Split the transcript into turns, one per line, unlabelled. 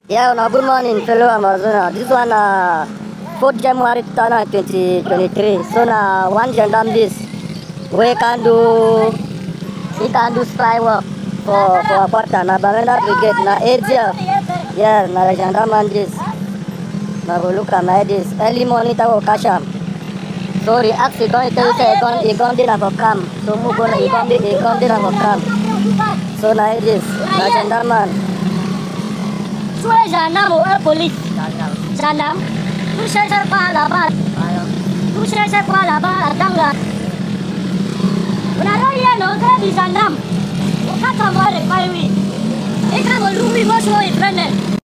Yeah, no, good morning, fellow Ambazonia. This one, 4th January 2023. So now, one gendarme this, we can do spy work for a quarter. Na Bamenda brigade, na area. Yeah, na gendarme this. Na go look at my this. Early morning, I will catch him. So the axe is going to tell you say he gone dinner for camp. So move on, he gone dinner for camp. So now this, na gendarme.
Soit gendarme ou police. Gendarme. Vous cherchez pas là-bas. Vous cherchez pas là-bas dans la. Vous n'avez rien au du gendarme. Vous n'avez pas de paille. Et quand vous l'oubliez, vous soyez prenez.